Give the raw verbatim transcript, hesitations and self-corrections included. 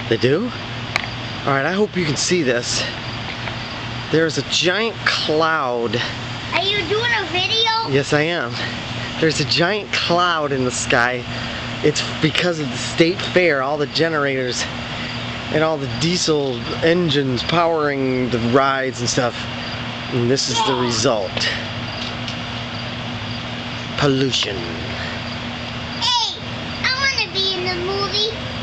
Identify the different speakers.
Speaker 1: They do? Alright, I hope you can see this. There's a giant cloud.
Speaker 2: Are you doing a video?
Speaker 1: Yes, I am. There's a giant cloud in the sky. It's because of the state fair, all the generators and all the diesel engines powering the rides and stuff. And this is the result. Pollution.
Speaker 2: Hey, I want to be in the movie.